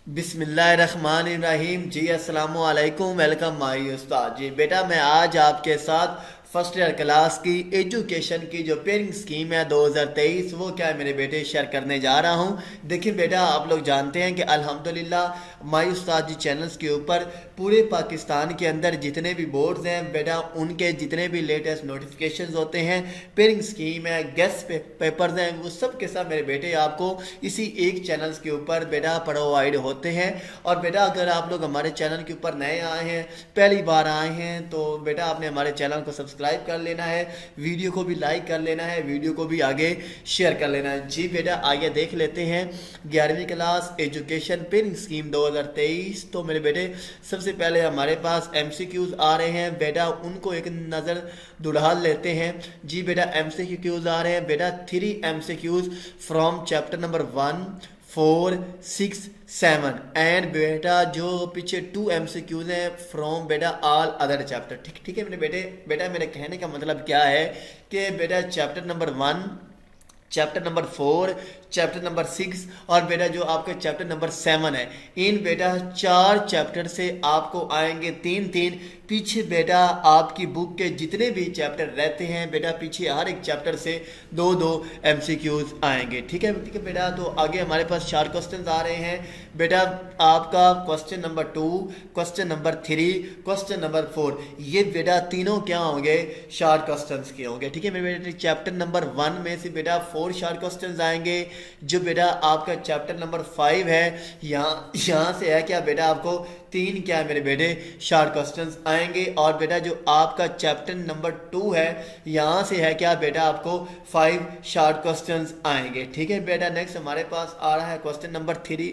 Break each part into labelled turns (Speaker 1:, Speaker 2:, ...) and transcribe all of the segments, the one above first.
Speaker 1: बिस्मिल्लाहिर्रहमानिर्रहीम जी अस्सलाम वालेकुम। वेलकम माई उस्ताद जी। बेटा मैं आज आपके साथ फर्स्ट ईयर क्लास की एजुकेशन की जो पेयरिंग स्कीम है 2023 वो क्या है मेरे बेटे शेयर करने जा रहा हूँ। देखिए बेटा आप लोग जानते हैं कि अल्हम्दुलिल्लाह माई उस्ताद जी चैनल्स के ऊपर पूरे पाकिस्तान के अंदर जितने भी बोर्ड्स हैं बेटा उनके जितने भी लेटेस्ट नोटिफिकेशंस होते हैं, पेयरिंग स्कीम है, गेस्ट पेपर्स हैं, वो सब के सब मेरे बेटे आपको इसी एक चैनल्स के ऊपर बेटा प्रोवाइड होते हैं। और बेटा अगर आप लोग हमारे चैनल के ऊपर नए आए हैं, पहली बार आए हैं, तो बेटा आपने हमारे चैनल को सब्सक्राइब कर लेना है, वीडियो को भी लाइक कर लेना है, वीडियो को भी आगे शेयर कर लेना है। जी बेटा आगे देख लेते हैं 11वीं क्लास एजुकेशन पेयरिंग स्कीम 2023। तो मेरे बेटे सबसे पहले हमारे पास एमसीक्यूज आ रहे हैं, बेटा उनको एक नज़र दुढ़ाल लेते हैं। जी बेटा एमसीक्यूज आ रहे हैं बेटा 3 MCQs from chapter number 1, 4, 6, 7 and बेटा जो पीछे 2 एमसीक्यूज हैं फ्रॉम बेटा ऑल अदर चैप्टर। ठीक है मेरे बेटे। बेटा मेरे कहने का मतलब क्या है कि बेटा chapter number 1, chapter number 4, chapter number 6 और बेटा जो आपका चैप्टर नंबर 7 है, इन बेटा 4 चैप्टर से आपको आएंगे 3-3। पीछे बेटा आपकी बुक के जितने भी चैप्टर रहते हैं बेटा पीछे हर एक चैप्टर से 2-2 एमसीक्यूज आएंगे। ठीक है बेटा। तो आगे हमारे पास 4 क्वेश्चन आ रहे हैं बेटा। आपका question number 2, question number 3, question number 4, ये बेटा तीनों क्या होंगे, शॉर्ट क्वेश्चन के होंगे। ठीक है मेरे बेटे। चैप्टर नंबर 1 में से बेटा 4 शॉर्ट क्वेश्चन आएंगे। जो बेटा आपका चैप्टर नंबर 5 है, यहाँ से है क्या बेटा आपको 3 क्या है मेरे बेटे शॉर्ट क्वेश्चंस आएंगे। और बेटा जो आपका चैप्टर नंबर 2 है, यहाँ से है क्या बेटा आपको 5 शॉर्ट क्वेश्चंस आएंगे। ठीक है बेटा। नेक्स्ट हमारे पास आ रहा है क्वेश्चन नंबर 3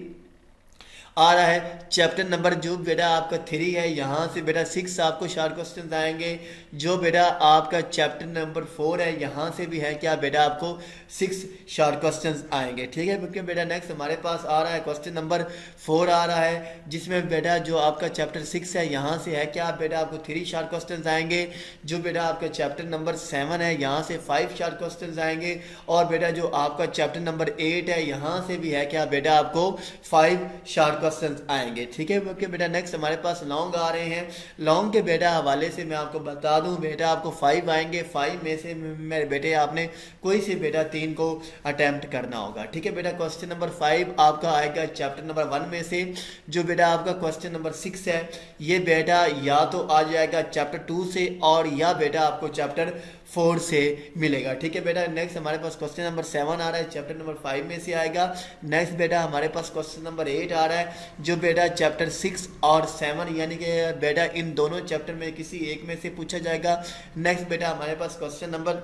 Speaker 1: आ रहा है। चैप्टर नंबर जो बेटा आपका 3 है, यहाँ से बेटा 6 आपको शॉर्ट क्वेश्चंस आएंगे। जो बेटा आपका चैप्टर नंबर 4 है, यहाँ से भी है क्या बेटा आपको 6 शॉर्ट क्वेश्चंस आएंगे। ठीक है क्योंकि बेटा नेक्स्ट हमारे पास आ रहा है क्वेश्चन नंबर 4 आ रहा है, जिसमें बेटा जो आपका चैप्टर 6 है, यहाँ से है क्या बेटा आपको 3 शॉर्ट क्वेश्चंस आएंगे। जो बेटा आपका चैप्टर नंबर 7 है, यहाँ से 5 शॉर्ट क्वेश्चंस आएंगे। और बेटा जो आपका चैप्टर नंबर 8 है, यहाँ से भी है क्या बेटा आपको 5 शॉर्ट क्वेश्चन आएंगे। ठीक है ओके बेटा। नेक्स्ट हमारे पास लॉन्ग आ रहे हैं। लॉन्ग के बेटा हवाले से मैं आपको बता दूं बेटा आपको 5 आएंगे। 5 में से मेरे बेटे आपने कोई से बेटा 3 को अटेम्प्ट करना होगा। ठीक है बेटा। क्वेश्चन नंबर 5 आपका आएगा चैप्टर नंबर 1 में से। जो बेटा आपका क्वेश्चन नंबर 6 है, ये बेटा या तो आ जाएगा चैप्टर 2 से और या बेटा आपको चैप्टर 4 से मिलेगा। ठीक है बेटा। नेक्स्ट हमारे पास क्वेश्चन नंबर 7 आ रहा है, चैप्टर नंबर 5 में से आएगा। नेक्स्ट बेटा हमारे पास क्वेश्चन नंबर 8 आ रहा है, जो बेटा चैप्टर 6 और 7 यानी कि बेटा इन दोनों चैप्टर में किसी एक में से पूछा जाएगा। नेक्स्ट बेटा हमारे पास क्वेश्चन नंबर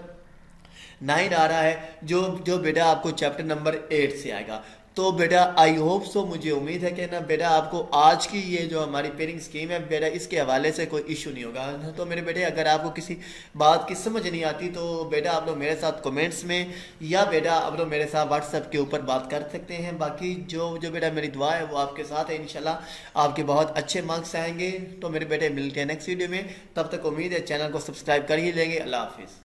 Speaker 1: 9 आ रहा है, जो बेटा आपको चैप्टर नंबर 8 से आएगा। तो बेटा आई होप सो, मुझे उम्मीद है कि ना बेटा आपको आज की ये जो हमारी पेयरिंग स्कीम है बेटा इसके हवाले से कोई इशू नहीं होगा। तो मेरे बेटे अगर आपको किसी बात की समझ नहीं आती तो बेटा आप लोग मेरे साथ कमेंट्स में या बेटा आप लोग मेरे साथ व्हाट्सएप के ऊपर बात कर सकते हैं। बाकी जो बेटा मेरी दुआ है वो आपके साथ है, इंशाल्लाह आपके बहुत अच्छे मार्क्स आएंगे। तो मेरे बेटे मिलते हैं नेक्स्ट वीडियो में, तब तक उम्मीद है चैनल को सब्सक्राइब कर ही लेंगे। अल्लाह हाफिज़।